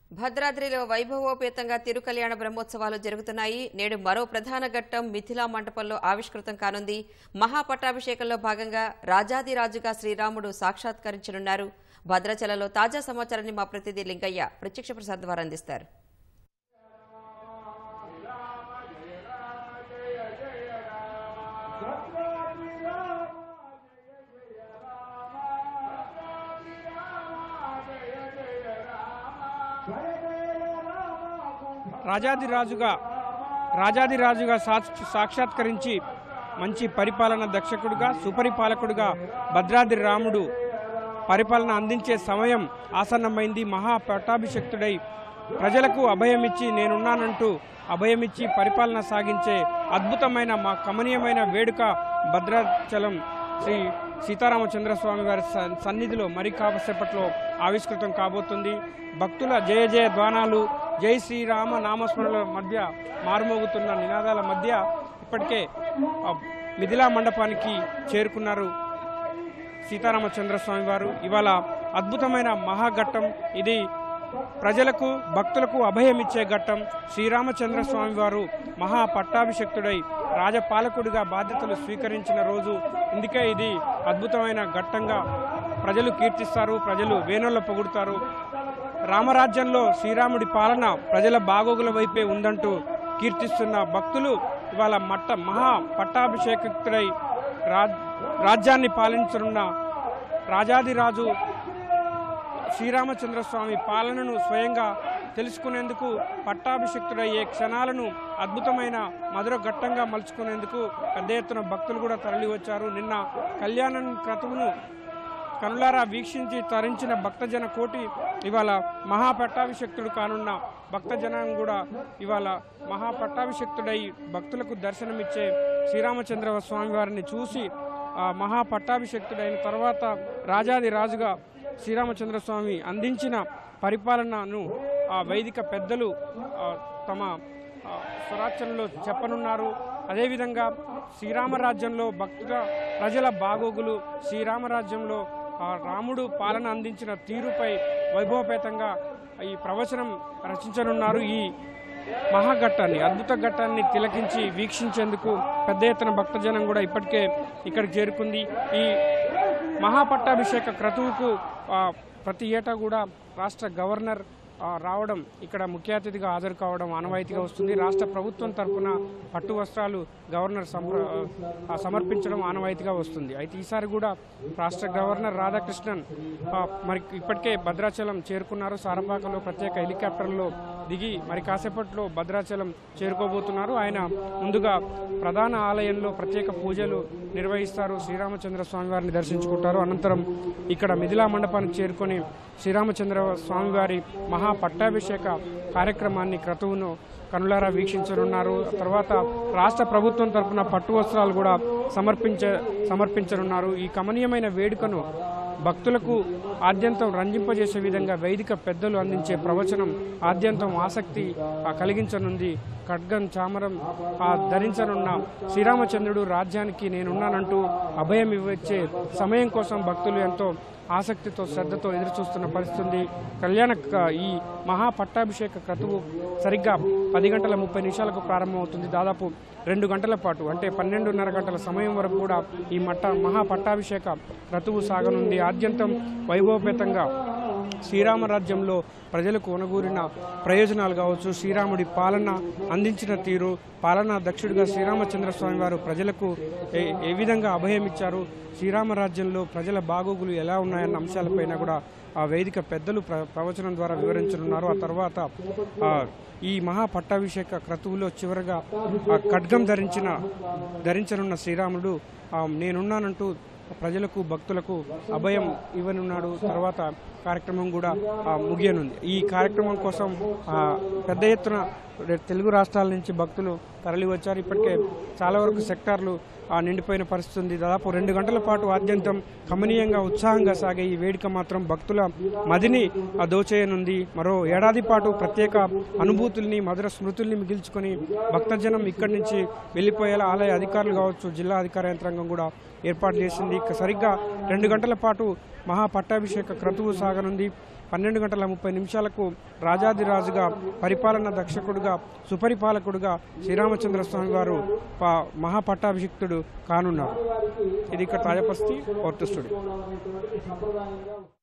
భద్రాద్రిలో వైభవోపేతంగా తిరుకల్యాణ బ్రహ్మోత్సవాలు జరుగుతున్నాయి. నేడు మరో ప్రధాన ఘట్టం మిథిలా మంటపంలో ఆవిష్కృతం కానుంది. మహాపట్టాభిషేకంలో భాగంగా రాజాదిరాజుగా శ్రీరాముడు సాక్షాత్కరించనున్నారు. భద్రాచలంలో తాజా సమాచారాన్ని మా ప్రతినిధి లింగయ్య ప్రత్యక్ష ప్రసాద్ ద్వారా అందిస్తారు. రాజాదిరాజుగా సాక్షాత్కరించి మంచి పరిపాలన దక్షకుడుగా సుపరిపాలకుడుగా భద్రాద్రి రాముడు పరిపాలన అందించే సమయం ఆసన్నమైంది. మహాపట్టాభిషక్తుడై ప్రజలకు అభయమిచ్చి నేనున్నానంటూ అభయమిచ్చి పరిపాలన సాగించే అద్భుతమైన కమనీయమైన వేడుక భద్రాచలం శ్రీ సీతారామచంద్రస్వామి వారి సన్నిధిలో మరి కాసేపట్లో ఆవిష్కృతం కాబోతుంది. భక్తుల జయ జయ ధ్వానాలు, జై శ్రీరామ నామస్మరణల మధ్య మారుమోగుతున్న నినాదాల మధ్య ఇప్పటికే మిథిలా మండపానికి చేరుకున్నారు సీతారామచంద్రస్వామి వారు. ఇవాళ అద్భుతమైన మహాఘట్టం ఇది. ప్రజలకు భక్తులకు అభయమిచ్చే ఘట్టం. శ్రీరామచంద్రస్వామి వారు మహాపట్టాభిషక్తుడై రాజపాలకుడిగా బాధ్యతలు స్వీకరించిన రోజు. ఇందుకే ఇది అద్భుతమైన ఘట్టంగా ప్రజలు కీర్తిస్తారు, ప్రజలు వేణుల్లో పొగుడుతారు. రామరాజ్యంలో శ్రీరాముడి పాలన ప్రజల బాగోగుల వైపే ఉందంటూ కీర్తిస్తున్న భక్తులు ఇవాళ మహాపట్టాభిషేకుడై రాజ్యాన్ని పాలించనున్న రాజాదిరాజు శ్రీరామచంద్రస్వామి పాలనను స్వయంగా తెలుసుకునేందుకు పట్టాభిషిక్తుడయ్యే క్షణాలను అద్భుతమైన మధుర ఘట్టంగా మలుచుకునేందుకు పెద్ద ఎత్తున భక్తులు కూడా తరలి వచ్చారు. నిన్న కళ్యాణం క్రతువును కనులారా వీక్షించి తరించిన భక్తజన కోటి ఇవాళ మహాపట్టాభిషక్తుడు కానున్న భక్తజనం కూడా ఇవాళ మహాపట్టాభిషక్తుడై భక్తులకు దర్శనమిచ్చే శ్రీరామచంద్ర స్వామి వారిని చూసి మహాపట్టాభిషక్తుడైన తర్వాత రాజాదిరాజుగా శ్రీరామచంద్రస్వామి అందించిన పరిపాలనను వైదిక పెద్దలు తమ స్వరాచనలో చెప్పనున్నారు. అదేవిధంగా శ్రీరామరాజ్యంలో ప్రజల బాగోగులు, శ్రీరామరాజ్యంలో రాముడు పాలన అందించిన తీరుపై వైభవపేతంగా ఈ ప్రవచనం రచించనున్నారు. ఈ మహాఘట్టాన్ని, అద్భుత ఘట్టాన్ని తిలకించి వీక్షించేందుకు పెద్ద ఎత్తున భక్తజనం కూడా ఇప్పటికే ఇక్కడికి చేరుకుంది. ఈ మహాపట్టాభిషేక క్రతువుకు ప్రతి ఏటా కూడా రాష్ట్ర గవర్నర్ రావడం, ఇక్కడ ముఖ్య అతిథిగా హాజరు కావడం ఆనవాయితీగా వస్తుంది. రాష్ట్ర ప్రభుత్వం తరఫున పట్టు వస్త్రాలు గవర్నర్ సమర్పించడం ఆనవాయితీగా వస్తుంది. అయితే ఈసారి కూడా రాష్ట్ర గవర్నర్ రాధాకృష్ణన్ మరి ఇప్పటికే భద్రాచలం చేరుకున్నారు. సారంపాకంలో ప్రత్యేక హెలికాప్టర్లో దిగి మరి కాసేపట్లో భద్రాచలం చేరుకోబోతున్నారు. ఆయన ముందుగా ప్రధాన ఆలయంలో ప్రత్యేక పూజలు నిర్వహిస్తారు. శ్రీరామచంద్ర స్వామి వారిని దర్శించుకుంటారు. అనంతరం ఇక్కడ మిథిలా మండపానికి చేరుకొని శ్రీరామచంద్ర స్వామి వారి మహాపట్టాభిషేక కార్యక్రమాన్ని క్రతువును కనులారా వీక్షించనున్నారు. తర్వాత రాష్ట్ర ప్రభుత్వం తరఫున పట్టు వస్త్రాలు కూడా సమర్పించనున్నారు. ఈ కమనీయమైన వేడుకను భక్తులకు ఆద్యంతం రంజింపజేసే విధంగా వైదిక పెద్దలు అందించే ప్రవచనం ఆద్యంతం ఆసక్తి కలిగించనుంది. ఖడ్గం చామరం ధరించనున్న శ్రీరామచంద్రుడు రాజ్యానికి నేనున్నానంటూ అభయం ఇవ్వచ్చే సమయం కోసం భక్తులు ఎంతో ఆసక్తితో శ్రద్ధతో ఎదురుచూస్తున్న పరిస్థితి. ఈ మహాపట్టాభిషేక క్రతువు సరిగ్గా 10:30 ప్రారంభమవుతుంది. దాదాపు 2 గంటల పాటు, అంటే 12:30 గంటల సమయం వరకు కూడా ఈ మహాపట్టాభిషేక క్రతువు సాగనుంది. ఆద్యంతం వైభవపేతంగా శ్రీరామరాజ్యంలో ప్రజలకు ఒనగూరిన ప్రయోజనాలు కావచ్చు, శ్రీరాముడి పాలన అందించిన తీరు, పాలనా దక్షుడిగా శ్రీరామచంద్రస్వామి వారు ప్రజలకు ఏ విధంగా అభయం ఇచ్చారు, శ్రీరామరాజ్యంలో ప్రజల బాగోగులు ఎలా ఉన్నాయన్న అంశాలపైన కూడా ఆ వేదిక పెద్దలు ప్రవచనం ద్వారా వివరించనున్నారు. ఆ తర్వాత ఈ మహాపట్టాభిషేక క్రతువులో చివరగా ఖడ్గం ధరించనున్న శ్రీరాముడు నేనున్నానంటూ ప్రజలకు భక్తులకు అభయం ఇవ్వనున్నాడు. తర్వాత కార్యక్రమం కూడా ముగియనుంది. ఈ కార్యక్రమం కోసం పెద్ద ఎత్తున తెలుగు రాష్ట్రాల నుంచి భక్తులు తరలి వచ్చారు. ఇప్పటికే చాలా వరకు సెక్టార్లు నిండిపోయిన పరిస్థితి ఉంది. దాదాపు 2 గంటల పాటు ఆద్యంతం కమనీయంగా ఉత్సాహంగా సాగే ఈ వేడుక మాత్రం భక్తుల మదిని దోచేయనుంది. మరో ఏడాది పాటు ప్రత్యేక అనుభూతుల్ని, మధుర స్మృతుల్ని మిగిల్చుకొని భక్తజనం ఇక్కడి నుంచి వెళ్లిపోయేలా ఆలయ అధికారులు కావచ్చు, జిల్లా అధికార యంత్రాంగం కూడా ఏర్పాటు చేసింది. సరిగ్గా 2 గంటల పాటు మహాపట్టాభిషేక క్రతువు సాగనుంది. 12:30 రాజాదిరాజుగా, పరిపాలన దక్షకుడుగా, సుపరిపాలకుడుగా శ్రీరామచంద్ర స్వామి వారు మహాపట్టాభిషిక్తుడు కానున్నారు. ఇది ఇక్కడ తాజా పరిస్థితి. స్టూడియో.